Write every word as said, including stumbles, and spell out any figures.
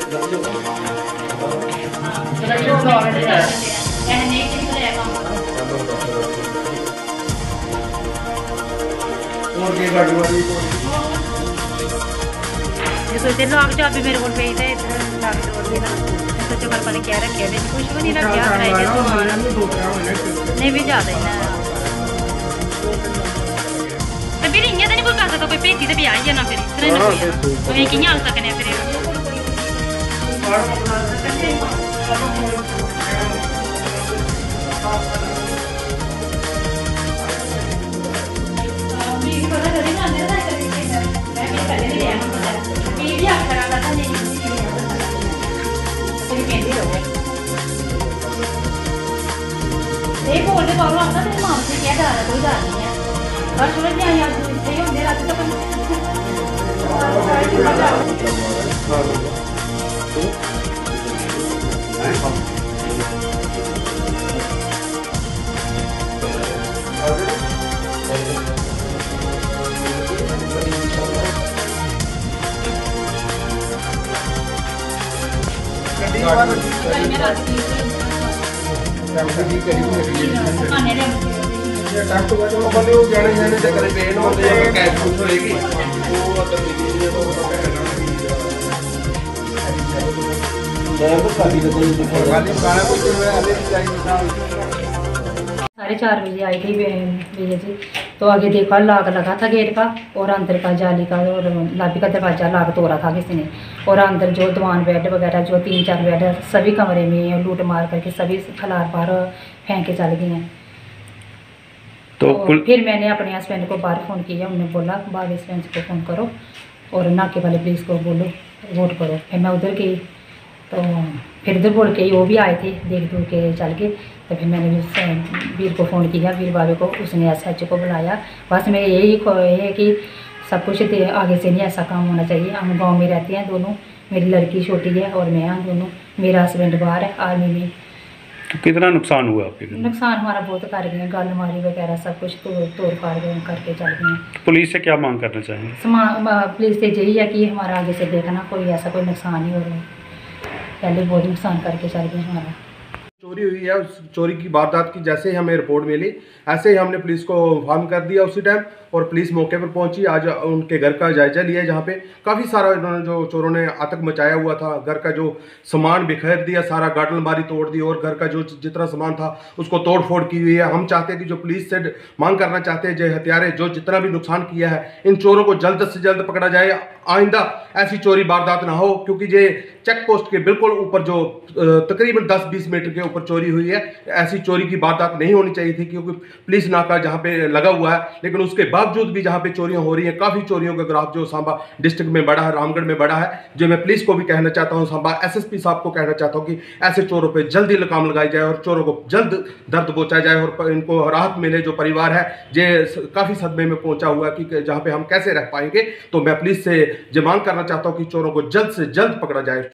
सोचे लॉक चाबी मेरे को पेई ते इधर लॉक तोड़ देना सोचो कल पता क्या रखे कुछ भी नहीं रखा नहीं भी ज्यादा ही ना फिर इ'यां तो नहीं कोई कर सकता कोई भेजी तो भी आई जाना फिर फिर कि'यां आ सकने फिर ये बोलते बाबू आता तेरे माम से क्या डर है कोई डर नहीं है बस थोड़ा ध्यान याद से होंगे रात तक साढ़े चार बजे आई थी भैया जी। तो आगे देखा लाग लगा था गेट का और अंदर का जाली का और लाबी का दरवाजा लाग तोड़ा था किसी ने। और अंदर जो दीवान बेड वगैरह जो तीन चार बेड सभी कमरे में लूट मार करके सभी खलार बाहर फेंक के चल गई हैं। तो, तो फिर मैंने अपने हस्बैंड को बाहर फ़ोन किया, उन्होंने बोला बाहर हस्बैंड को फ़ोन करो और नाके वाले पुलिस को बोलो वोट करो। फिर मैं उधर गई तो फिर उधर बोल के वो भी आए थे, देख दूर के चल गए। तो फिर मैंने वीर को फ़ोन किया, वीर बाबे को, उसने एस एच ओ को बुलाया। बस मेरे यही है कि सब कुछ आगे से नहीं ऐसा काम होना चाहिए। हम गांव में रहते हैं दोनों, मेरी लड़की छोटी है और मैं हाँ दोनों, मेरा हस्बैंड बाहर है आर्मी में। तो कितना नुकसान हुआ आपके? नुकसान हमारा बहुत कर गए, गल मारी वगैरह सब कुछ तोड़ तोड़ फाड़ करके चल गए हैं। पुलिस से क्या मांग करना चाहेंगे? समान पुलिस से यही है कि हमारा आगे से देखना कोई ऐसा कोई नुकसान नहीं हो रहा है। पहले बहुत नुकसान करके चल गए हमारा। चोरी हुई है, उस चोरी की वारदात की जैसे ही हमें रिपोर्ट मिली ऐसे ही हमने पुलिस को इन्फॉर्म कर दिया उसी टाइम और पुलिस मौके पर पहुंची। आज उनके घर का जायजा लिया जहां पे काफ़ी सारा इन्होंने जो चोरों ने आतंक मचाया हुआ था। घर का जो सामान बिखेर दिया, सारा गार्ड अलमारी तोड़ दी और घर का जो जितना सामान था उसको तोड़ फोड़ की हुई है। हम चाहते हैं कि जो पुलिस से मांग करना चाहते हैं जो हथियारे जो जितना भी नुकसान किया है इन चोरों को जल्द से जल्द पकड़ा जाए। आइंदा ऐसी चोरी वारदात ना हो, क्योंकि ये चेक पोस्ट के बिल्कुल ऊपर जो तकरीबन दस बीस मीटर के ऊपर चोरी हुई है, ऐसी चोरी की वारदात नहीं होनी चाहिए थी। क्योंकि पुलिस नाका जहां पे लगा हुआ है लेकिन उसके बावजूद भी जहां पे चोरियां हो रही हैं, काफ़ी चोरियों का ग्राफ जो सांबा डिस्ट्रिक्ट में बड़ा है, रामगढ़ में बड़ा है। जो मैं पुलिस को भी कहना चाहता हूं, सांबा एसएसपी साहब को कहना चाहता हूं कि ऐसे चोरों पे जल्दी लगाम लगाई जाए और चोरों को जल्द दर्द पहुंचाया जाए और इनको राहत मिले। जो परिवार है ये काफ़ी सदमे में पहुंचा हुआ है कि जहाँ पे हम कैसे रह पाएंगे। तो मैं पुलिस से ये मांग करना चाहता हूँ कि चोरों को जल्द से जल्द पकड़ा जाए।